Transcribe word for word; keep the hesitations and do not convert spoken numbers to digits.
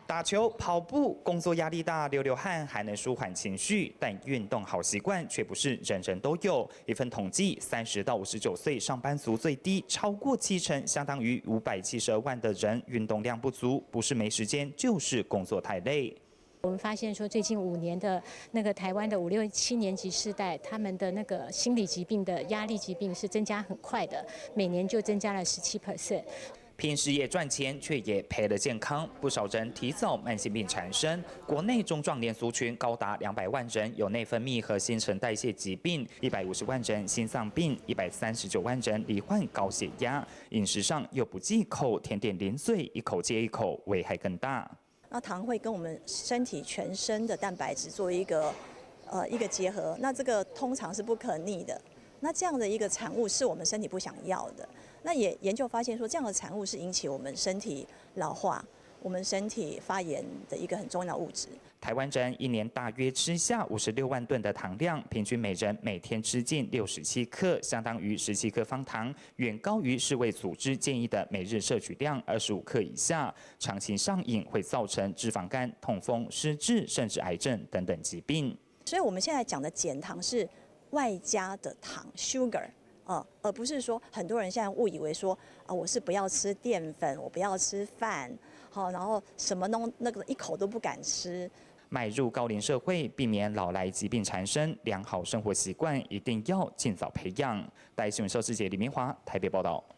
打球、跑步，工作压力大，流流汗还能舒缓情绪，但运动好习惯却不是人人都有。一份统计，三十到五十九岁上班族最低超过七成，相当于五百七十二万的人运动量不足，不是没时间，就是工作太累。 我们发现说，最近五年的那个台湾的五六七年级世代，他们的那个心理疾病的压力疾病是增加很快的，每年就增加了十七 percent。 拼事业赚钱，却也赔了健康，不少人提早慢性病产生。国内中壮年族群高达两百万人有内分泌和新陈代谢疾病，一百五十万人心脏病，一百三十九万人罹患高血压。饮食上又不忌口，甜点零碎，一口接一口，危害更大。 那糖会跟我们身体全身的蛋白质做一个呃一个结合，那这个通常是不可逆的。那这样的一个产物是我们身体不想要的。那也研究发现说，这样的产物是引起我们身体老化、我们身体发炎的一个很重要的物质。 台湾人一年大约吃下五十六万吨的糖量，平均每人每天吃进六十七克，相当于十七克方糖，远高于世卫组织建议的每日摄取量二十五克以下。长期上瘾会造成脂肪肝、痛风、失智，甚至癌症等等疾病。 所以我们现在讲的减糖是外加的糖 sugar。呃，而不是说很多人现在误以为说啊，我是不要吃淀粉，我不要吃饭，好，然后什么东那个一口都不敢吃。 迈入高龄社会，避免老来疾病缠身，良好生活习惯一定要尽早培养。带新闻社记者李明华台北报道。